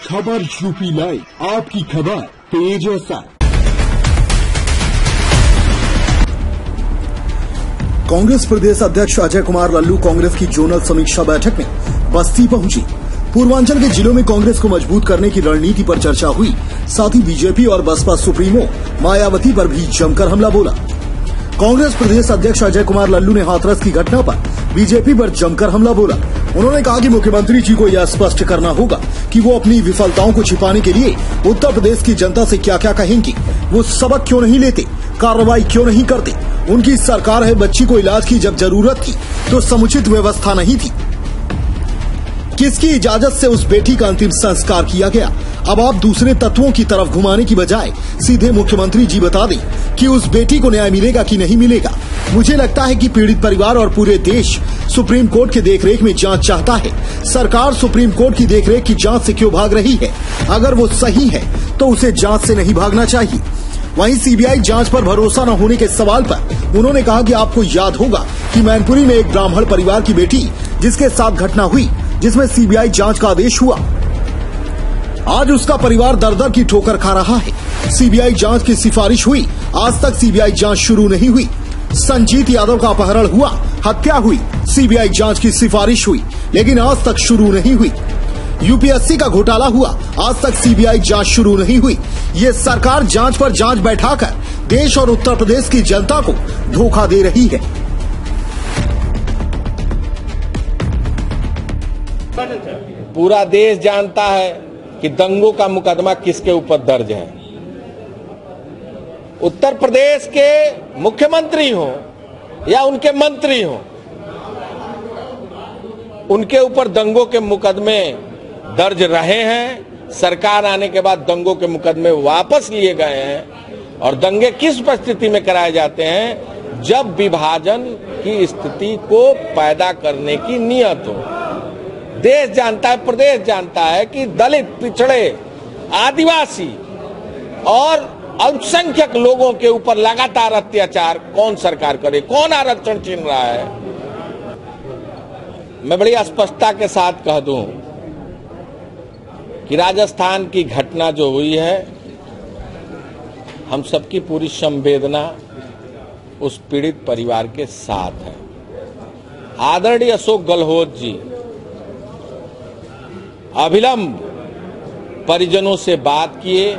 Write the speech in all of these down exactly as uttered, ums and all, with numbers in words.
खबर UP live, आपकी खबर तेज असर। कांग्रेस प्रदेश अध्यक्ष अजय कुमार लल्लू कांग्रेस की जोनल समीक्षा बैठक में बस्ती पहुंची। पूर्वांचल के जिलों में कांग्रेस को मजबूत करने की रणनीति पर चर्चा हुई। साथ ही बीजेपी और बसपा सुप्रीमो मायावती पर भी जमकर हमला बोला। कांग्रेस प्रदेश अध्यक्ष अजय कुमार लल्लू ने हाथरस की घटना पर बीजेपी पर जमकर हमला बोला। उन्होंने कहा कि मुख्यमंत्री जी को यह स्पष्ट करना होगा कि वो अपनी विफलताओं को छिपाने के लिए उत्तर प्रदेश की जनता से क्या क्या कहेंगी। वो सबक क्यों नहीं लेते, कार्रवाई क्यों नहीं करते। उनकी सरकार है, बच्ची को इलाज की जब जरूरत थी तो समुचित व्यवस्था नहीं थी। किसकी इजाजत से उस बेटी का अंतिम संस्कार किया गया। अब आप दूसरे तत्वों की तरफ घुमाने की बजाय सीधे मुख्यमंत्री जी बता दें कि उस बेटी को न्याय मिलेगा कि नहीं मिलेगा। मुझे लगता है कि पीड़ित परिवार और पूरे देश सुप्रीम कोर्ट के देखरेख में जांच चाहता है। सरकार सुप्रीम कोर्ट की देखरेख की जांच से क्यों भाग रही है? अगर वो सही है तो उसे जांच से नहीं भागना चाहिए। वहीं सीबीआई जांच पर भरोसा न होने के सवाल पर उन्होंने कहा कि आपको याद होगा कि मैनपुरी में एक ब्राह्मण परिवार की बेटी जिसके साथ घटना हुई, जिसमें सीबीआई जांच का आदेश हुआ, आज उसका परिवार दर दर की ठोकर खा रहा है। सीबीआई जांच की सिफारिश हुई, आज तक सीबीआई जांच शुरू नहीं हुई। संजीत यादव का अपहरण हुआ, हत्या हुई, सीबीआई जांच की सिफारिश हुई, लेकिन आज तक शुरू नहीं हुई। यूपीएससी का घोटाला हुआ, आज तक सीबीआई जांच शुरू नहीं हुई। ये सरकार जांच पर जांच बैठाकर देश और उत्तर प्रदेश की जनता को धोखा दे रही है। पूरा देश जानता है कि दंगों का मुकदमा किसके ऊपर दर्ज है। उत्तर प्रदेश के मुख्यमंत्री हो या उनके मंत्री हो, उनके ऊपर दंगों के मुकदमे दर्ज रहे हैं। सरकार आने के बाद दंगों के मुकदमे वापस लिए गए हैं। और दंगे किस परिस्थिति में कराए जाते हैं? जब विभाजन की स्थिति को पैदा करने की नियत हो। देश जानता है, प्रदेश जानता है कि दलित, पिछड़े, आदिवासी और अल्पसंख्यक लोगों के ऊपर लगातार अत्याचार कौन सरकार करे, कौन आरक्षण छीन रहा है। मैं बड़ी स्पष्टता के साथ कह दूं कि राजस्थान की घटना जो हुई है, हम सबकी पूरी संवेदना उस पीड़ित परिवार के साथ है। आदरणीय अशोक गहलोत जी अविलंब परिजनों से बात किए।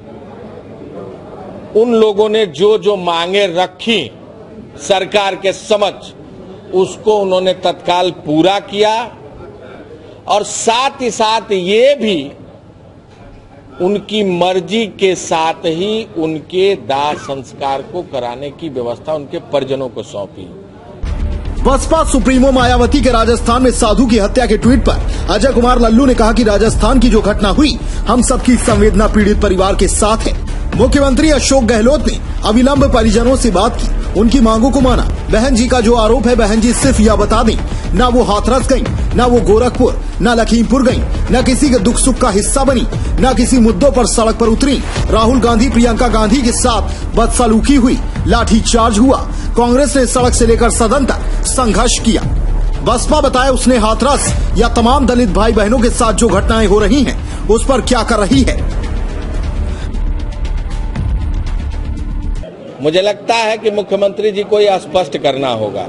उन लोगों ने जो जो मांगे रखी सरकार के समक्ष, उसको उन्होंने तत्काल पूरा किया। और साथ ही साथ ये भी उनकी मर्जी के साथ ही उनके दाह संस्कार को कराने की व्यवस्था उनके परिजनों को सौंपी। बसपा सुप्रीमो मायावती के राजस्थान में साधु की हत्या के ट्वीट पर अजय कुमार लल्लू ने कहा कि राजस्थान की जो घटना हुई, हम सबकी संवेदना पीड़ित परिवार के साथ है। मुख्यमंत्री अशोक गहलोत ने अविलंब परिजनों से बात की, उनकी मांगों को माना। बहन जी का जो आरोप है, बहन जी सिर्फ यह बता दें, ना वो हाथरस गई, ना वो गोरखपुर, ना लखीमपुर गई, ना किसी के दुख सुख का हिस्सा बनी, ना किसी मुद्दों पर सड़क पर उतरी। राहुल गांधी, प्रियंका गांधी के साथ बदसलूकी हुई, लाठीचार्ज हुआ। कांग्रेस ने सड़क से लेकर सदन तक संघर्ष किया। बसपा बताया उसने हाथरस या तमाम दलित भाई बहनों के साथ जो घटनाएं हो रही हैं, उस पर क्या कर रही है। मुझे लगता है कि मुख्यमंत्री जी को यह स्पष्ट करना होगा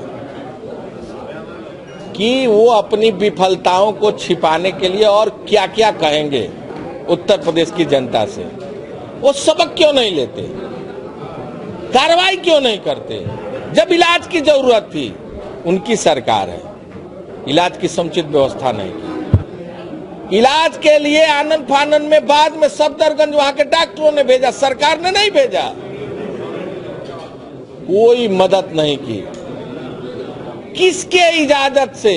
कि वो अपनी विफलताओं को छिपाने के लिए और क्या क्या कहेंगे उत्तर प्रदेश की जनता से। वो सबक क्यों नहीं लेते, कार्रवाई क्यों नहीं करते? जब इलाज की जरूरत थी, उनकी सरकार है, इलाज की समुचित व्यवस्था नहीं की। इलाज के लिए आनंद फानन में बाद में सफदरगंज वहां के डॉक्टरों ने भेजा, सरकार ने नहीं भेजा। कोई मदद नहीं की। किसके इजाजत से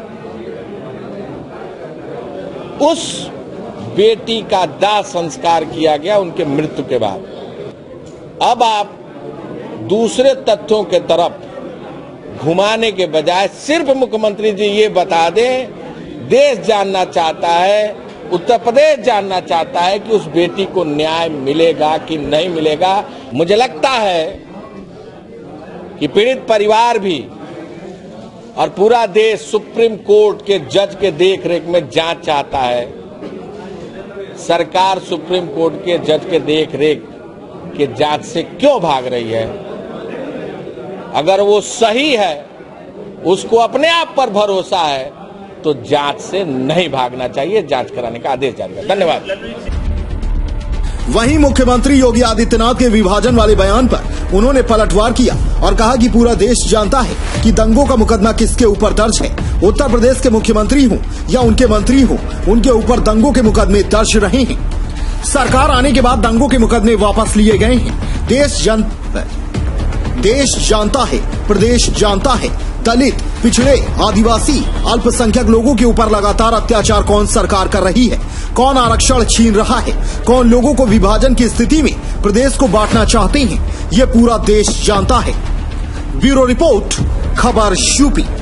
उस बेटी का दाह संस्कार किया गया उनके मृत्यु के बाद? अब आप दूसरे तथ्यों के तरफ घुमाने के बजाय सिर्फ मुख्यमंत्री जी ये बता दें, देश जानना चाहता है, उत्तर प्रदेश जानना चाहता है कि उस बेटी को न्याय मिलेगा कि नहीं मिलेगा। मुझे लगता है कि पीड़ित परिवार भी और पूरा देश सुप्रीम कोर्ट के जज के देखरेख में जांच चाहता है। सरकार सुप्रीम कोर्ट के जज के देख रेख के जांच से क्यों भाग रही है? अगर वो सही है, उसको अपने आप पर भरोसा है, तो जांच से नहीं भागना चाहिए, जांच कराने का आदेश जारी किया। धन्यवाद। वहीं मुख्यमंत्री योगी आदित्यनाथ के विभाजन वाले बयान पर उन्होंने पलटवार किया और कहा कि पूरा देश जानता है कि दंगों का मुकदमा किसके ऊपर दर्ज है। उत्तर प्रदेश के मुख्यमंत्री हों या उनके मंत्री हों, उनके ऊपर दंगों के मुकदमे दर्ज रहे हैं। सरकार आने के बाद दंगों के मुकदमे वापस लिए गए हैं। देश जन देश जानता है, प्रदेश जानता है, दलित, पिछड़े, आदिवासी, अल्पसंख्यक लोगों के ऊपर लगातार अत्याचार कौन सरकार कर रही है, कौन आरक्षण छीन रहा है, कौन लोगों को विभाजन की स्थिति में प्रदेश को बांटना चाहते हैं, ये पूरा देश जानता है। ब्यूरो रिपोर्ट, खबर यूपी।